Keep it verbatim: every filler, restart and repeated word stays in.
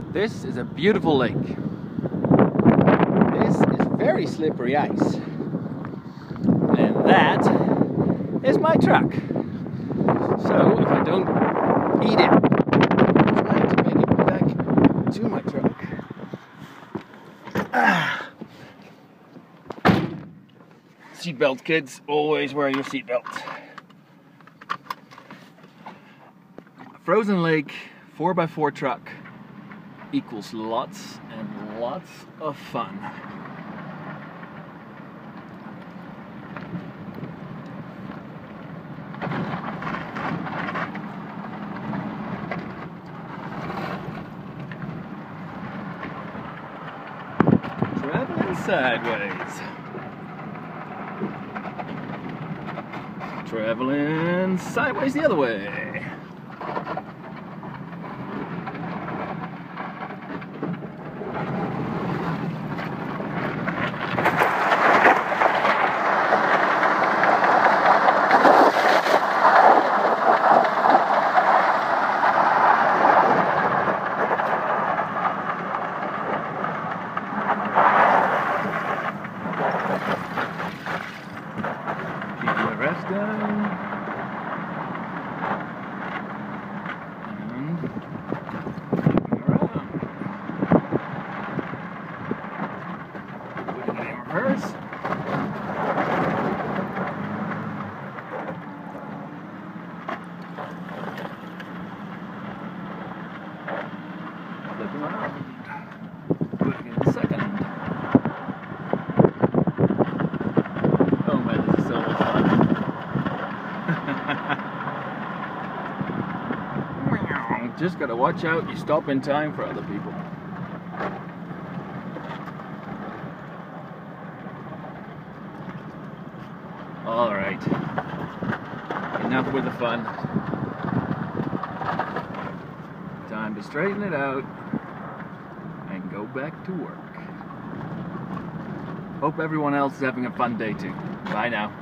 This is a beautiful lake. This is very slippery ice. And that is my truck. So if I don't eat it, I'm trying to make it back to my truck. Ah. Seatbelt, kids. Always wear your seatbelt. Frozen lake four by four truck equals lots and lots of fun. Traveling sideways. Traveling sideways the other way. Rest down. And around. Put it in reverse. Flip around. Put it in second. Oh man, this is so much fun. Just gotta watch out, you stop in time for other people. Alright, enough with the fun. Time to straighten it out and go back to work. Hope everyone else is having a fun day too. Bye now.